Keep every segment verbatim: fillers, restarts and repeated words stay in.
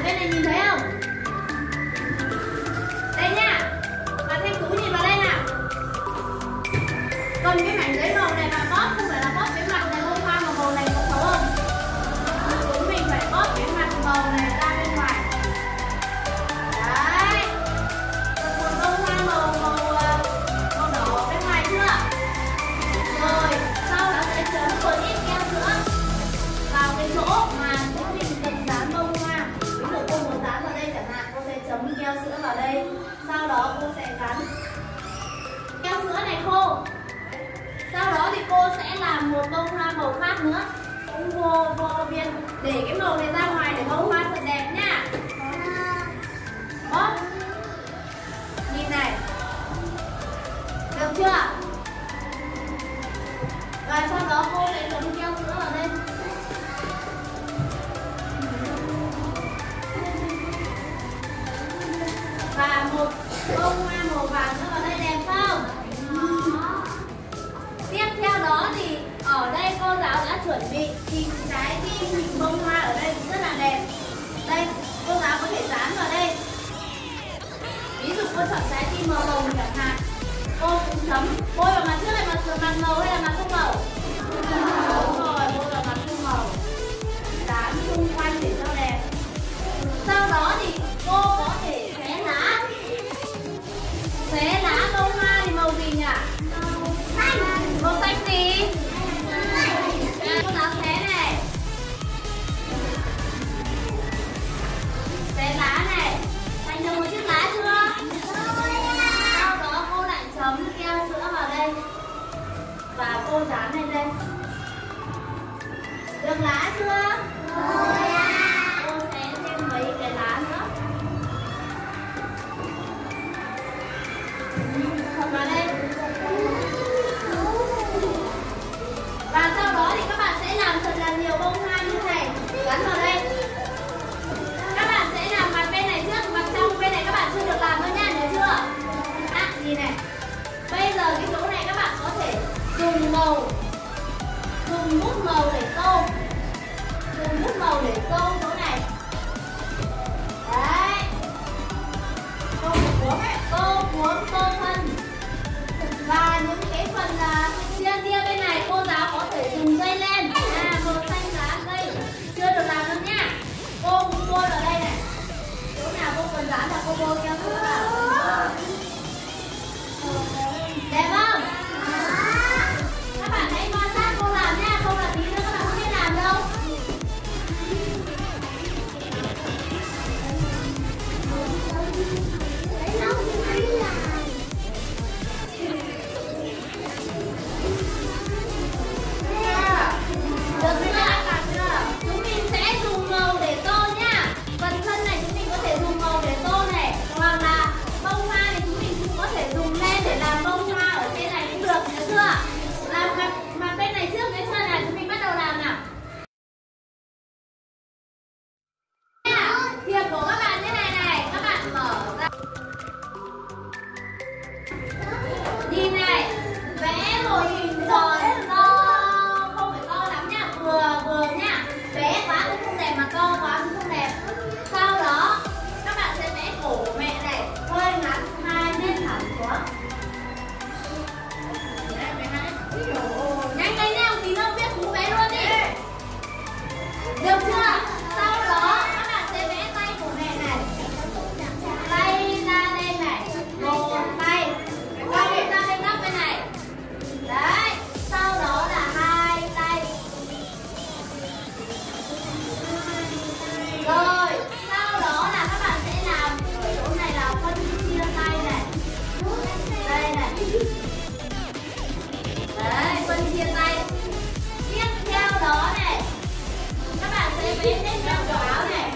bên này nhìn thấy không? Đây nha. Và Thanh Tú nhìn vào đây nào. Còn cái mảnh giấy màu này mà bóp không phải là bóp cái mặt này bông hoa mà màu này có xấu không? Chúng mình phải bóp cái mặt màu này ra bên ngoài. Đấy. Còn một bông hoa màu màu màu đỏ bên ngoài chưa? Rồi, sau đó sẽ chấm một ít keo sữa vào cái chỗ mà chúng mình cần dán bông hoa. Ví dụ cô muốn dán vào đây chẳng hạn, cô sẽ chấm keo sữa vào đây. Sau đó cô sẽ gắn keo sữa này khô. Sau đó thì cô sẽ làm một bông hoa màu khác nữa. Cũng vô vô viên để cái màu này ra ngoài để bông hoa thật đẹp nhá. Bóp. Nhìn này. Được chưa? Và sau đó cô sẽ chấm keo sữa vào đây. Và một bông hoa màu vàng nữa vào đây đẹp không? Tiếp theo đó thì ở đây cô giáo đã chuẩn bị thì trái tim hình bông hoa ở đây rất là đẹp. Đây, cô giáo có thể dán vào đây. Ví dụ cô chọn trái tim màu hồng chẳng hạn, cô cũng chấm bôi vào mặt trước hay mặt mặt màu hay là mặt không màu? Đúng rồi, bôi vào mặt không màu. Dán xung quanh để cho đẹp. Sau đó thì cô có thể xé lá. Xé lá bông hoa thì màu gì nhỉ? Màu xanh gì? Cô giáo xé này. Xé lá này. Thành được một chiếc lá chưa? Sau đó cô lại chấm keo sữa vào đây. Và cô dán lên đây. Được lá chưa? Cô xé thêm mấy cái lá nữa. Thật vào đây. Và sau đó thì các bạn sẽ làm thật là nhiều bông hoa như này gắn vào đây. Các bạn sẽ làm mặt bên này trước, mặt trong bên này các bạn chưa được làm đâu nha, nhớ chưa? À, nhìn này. Bây giờ cái chỗ này các bạn có thể dùng màu, dùng bút màu để tô, dùng bút màu để tô chỗ này. Đấy. Tô cuốn, tô cuốn, tô phân. Và những cái phần là chia chia bên này cô giáo có thể dùng dây len. À, màu xanh dán đây. Chưa được làm đâu nha. Cô cũng bôi vào đây này. Chỗ nào cô cần dán là cô bôi keo sữa vào. Đẹp không? Các bạn hãy quan sát cô làm nha. Không là tí nữa các bạn không biết làm đâu. Được chưa? Chúng mình sẽ dùng màu để tô nha. Phần thân này chúng mình có thể dùng màu để tô này. Hoặc là bông hoa thì chúng mình cũng có thể dùng len để làm bông hoa ở trên này cũng được, nhớ chưa? Làm mặt, mặt bên này trước cái chân này chúng mình bắt đầu làm nào. Thiệp của các bạn như này này, các bạn mở ra. Nhìn này, vẽ một hình tròn to, không phải to lắm nha, vừa vừa nha. Bé quá cũng không đẹp mà to quá cũng không đẹp. Sau đó các bạn sẽ vẽ cổ của mẹ này, hơi ngắn, hai bên thẳng xuống. Nhanh lên nào, tí nữa biết cú vẽ luôn đi. Được chưa? Sau đó các bạn sẽ vẽ tay của mẹ này. Tay ra đây này, một tay. Tay ra bên góc bên này. Đấy, sau đó là hai tay. Rồi, sau đó là các bạn sẽ làm ở chỗ này là phân chia tay này. Đây này. Đấy, phân chia tay. Tiếp theo đó này, các bạn sẽ vẽ lên trong cổ áo này.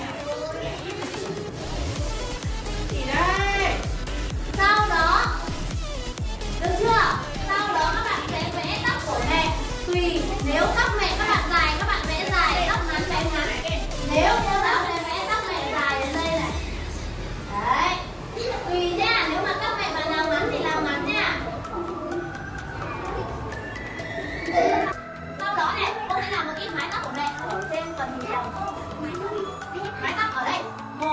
Chỉ đây. Sau đó, được chưa? Sau đó các bạn sẽ vẽ tóc của mẹ. Tùy, nếu tóc mẹ các bạn dài, các bạn vẽ dài, tóc ngắn vẽ ngắn. Nếu cô giáo sẽ vẽ tóc mẹ dài đến đây này. Đấy. Tùy nha, nếu mà tóc mẹ bạn nào ngắn thì làm ngắn nha. Sau đó này, cô sẽ làm một ít mái tóc của mẹ ở trên phần hình vòng. Mái tóc ở đây. Một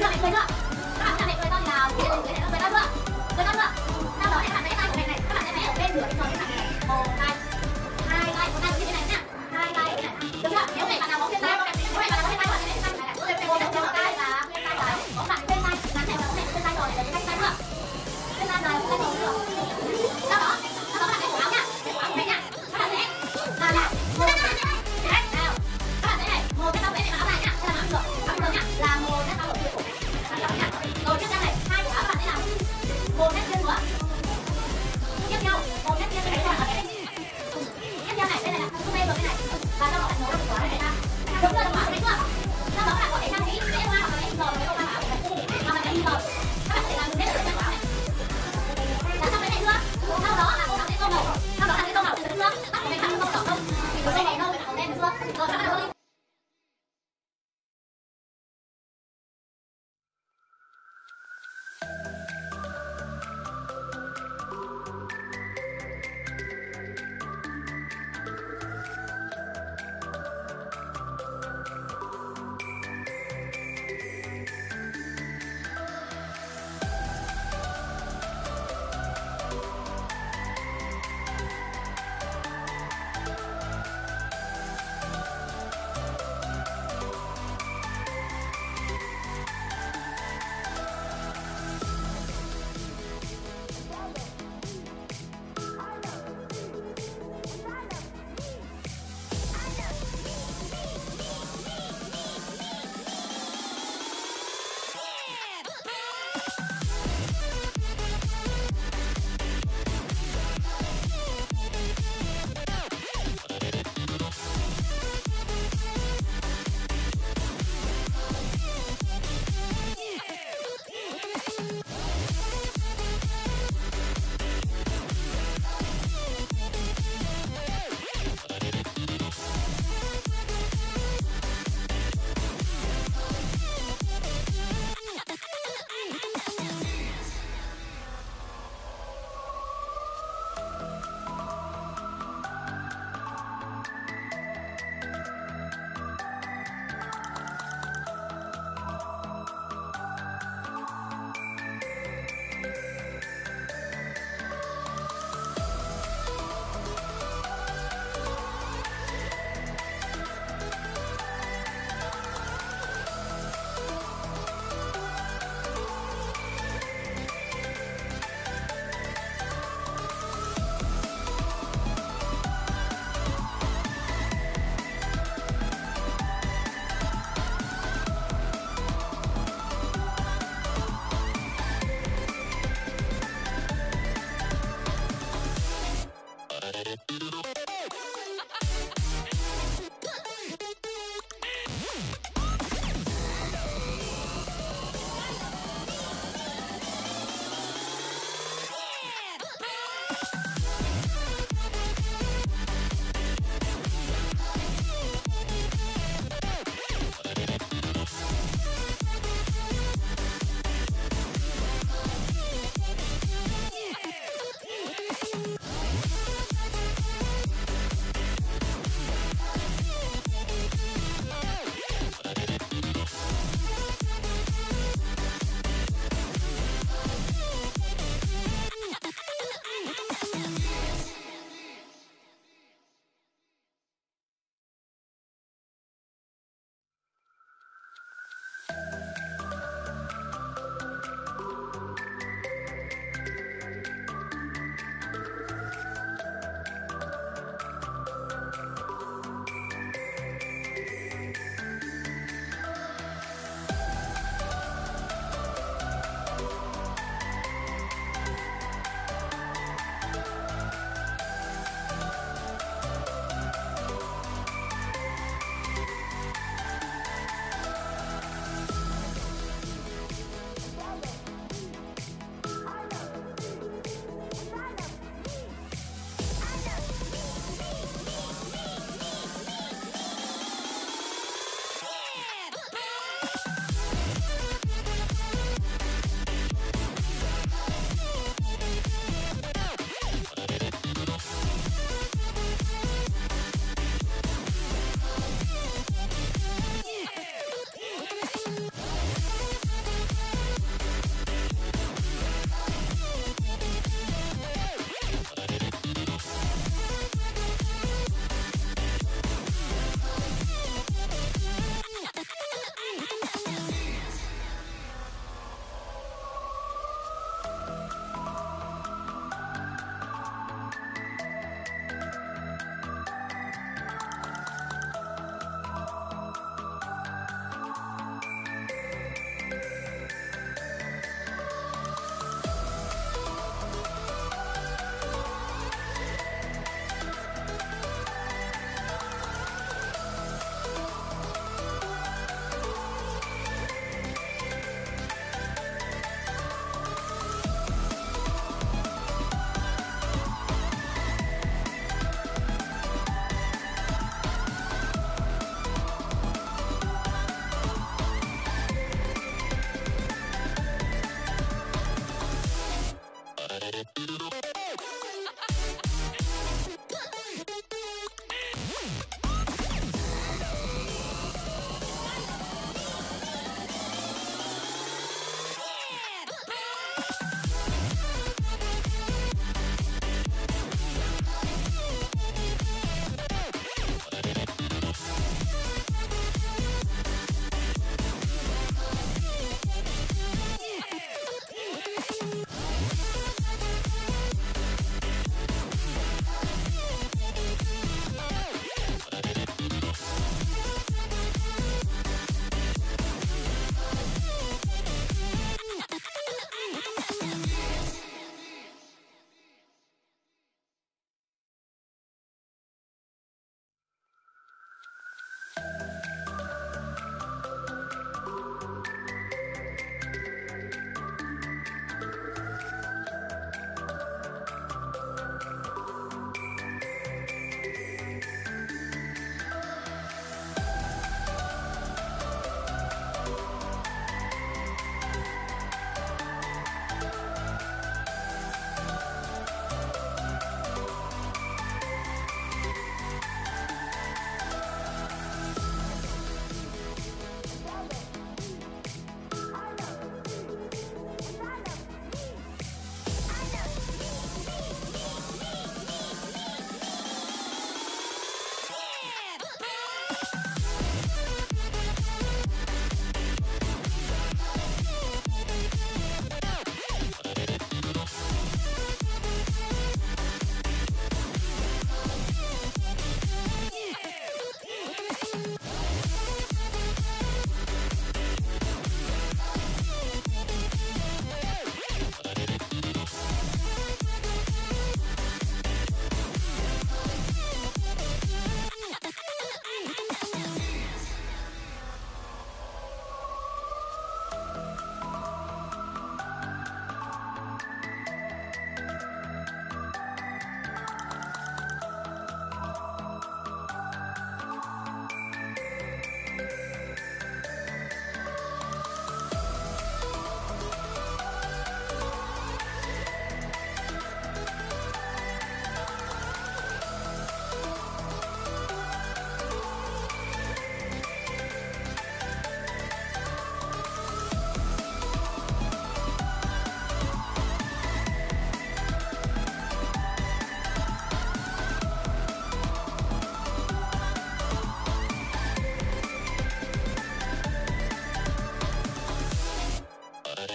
chưa? Cười chưa? Các bạn thấy cười to thì nào? Cười to chưa? Cười to chưa? Sau đó thì các bạn vẽ tay của mình này, các bạn sẽ vẽ ở bên nửa cái tròn như này. Một tay, hai tay, một tay như thế này nhá. Hai tay như thế này. Được chưa? Nếu để bạn nào có thêm tay, có thể bạn nào có thêm tay rồi thì thêm tay này. Một tay một tay và thêm tay vào. Có bạn thêm tay, ngắn này là có thể thêm tay rồi để lấy tay nữa. Thêm tay rồi, thêm tay rồi. Sau đó, sau đó các bạn sẽ cổ áo nhá. Cổ áo này nhá. Các bạn sẽ là là một cái này. Đấy, nào. Các bạn sẽ này, một cái tao vẽ về áo này nhá. Đây là áo ngược, áo ngược nhá. Là một cái tao ở phía cổ.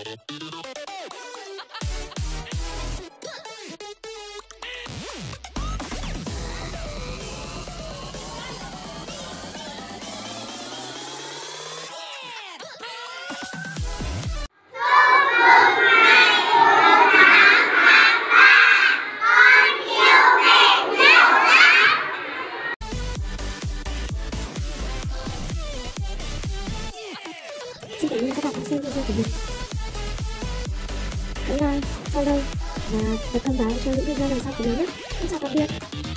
Xin cảm ơn các bạn đã xem video của mình. Hãy like, follow và bật thông báo cho những video lần sau của mình nhé. Xin chào tạm biệt.